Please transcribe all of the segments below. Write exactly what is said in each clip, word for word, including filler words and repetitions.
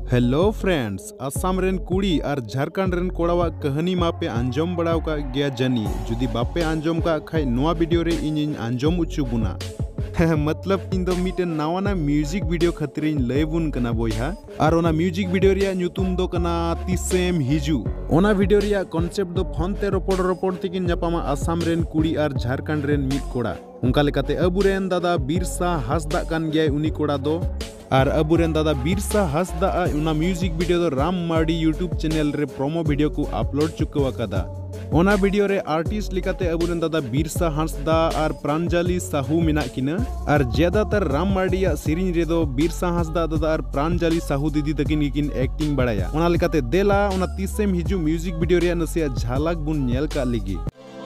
Hello friends, Assam rain कुड़ी और Jharkhand rain कोड़ावा कहानी मापे आंजम बड़ाव का गया जानी। जुदी बापे आंजम का खाई नोआ वीडियो रे इन आंजम उच्चु बुना मतलब इन दो मिटन नावाना म्यूजिक वीडियो खातिर लय बुन कना बोया और ओना म्यूजिक वीडियो रिया ᱧᱩᱛᱩᱢ दो कना तिसेम हिजू। ओना वीडियो रिया कॉन्सेप्ट दो फोन ते रोपड़ रोपड़ तिकिन ᱧᱟᱯᱟᱢᱟ आसाम रेन कुड़ी और झारखंड रेन मिट कोड़ा। उनका लेकाते अबुरेन दादा बिरसा हासदा कान गया उनी कोड़ा दो और अबुरेन दादा बिरसा हासदा उना म्यूजिक वीडियो दो राम मार्डी यूट्यूब चैनल रे प्रोमो वीडियो को अपलोड चुकवा कदा। ओना वीडियो रे आर्टिस्ट लिकाते अबुरेन दादा बिरसा हासदा और प्रांजलि साहू मिना किना और ज्यादातर राम मार्डी या सिरिंज रे दो बिरसा हासदा दादा और प्रांजलि साहू दीदी तकिन किन एक्टिंग बड़ाया। ओना लिकाते देला ओना तिसेम हिजू म्यूजिक वीडियो रे नसिया झलक बुन नेल का लिगी।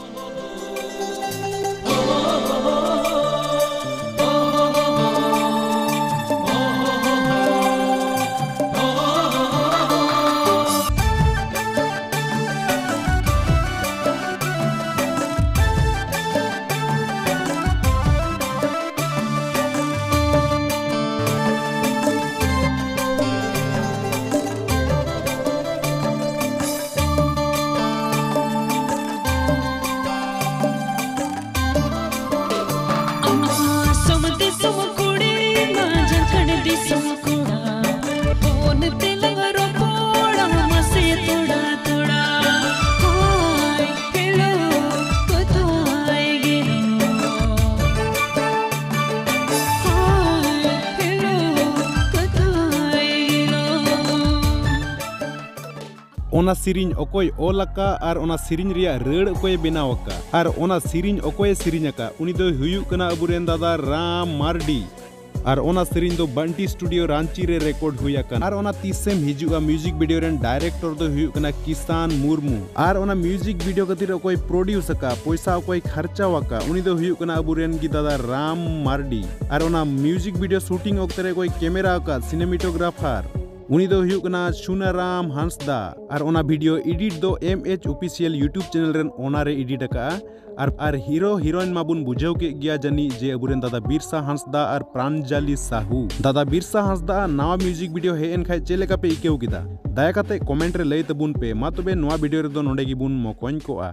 ओना सिरिंज ओकोय ओलका और ओना सिरिंज रिया रड़ ओकोय बेनावका और ओना सिरिंज ओकोय सिरिंजका उनी दो हुयु कना अबुरेन दादा राम मार्डी और ओना सिरिंज दो बंटी स्टूडियो रांची रे रिकॉर्ड हुया कन और ओना तिसेम हिजुआ म्यूजिक वीडियो रेन डायरेक्टर दो हुयु कना किसान मुर्मू और ओना म्यूजिक वीडियो खातिर ओकोय प्रोड्यूस का पैसा ओकोय खर्चा वाका उनी दो हुयु कना अबुरेन गी दादा राम मार्डी और ओना म्यूजिक वीडियो शूटिंग ओक्ते रे कोई कैमरा का सिनेमेटोग्राफर उनी दो हुयु कना सुनाराम हांसदा और ओना वीडियो एडिट दो M H official YouTube channel रेन ओना रे एडिट का और और हीरो हीरोइन माबुन बुझाव के गया जानी जे अबुरेन दादा बिरसा हांसदा और प्रांजलि साहू। दादा बिरसा हांसदा नवा म्यूजिक वीडियो हे एन खाय चेलेका पे इकेउ किदा दया काते कमेंट रे लय तबुन पे मा तबे नवा वीडियो रे दो नोंडे गी बुन मकोñ कोआ।